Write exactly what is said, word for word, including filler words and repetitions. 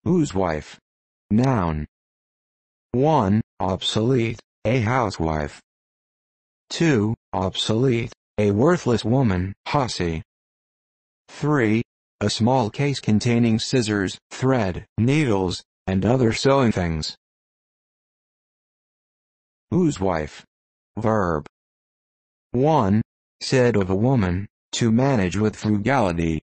Huswife. Noun. one. Obsolete, a housewife. two. Obsolete, a worthless woman, hussy. three. A small case containing scissors, thread, needles, and other sewing things. Huswife. Verb. one. Said of a woman, to manage with frugality.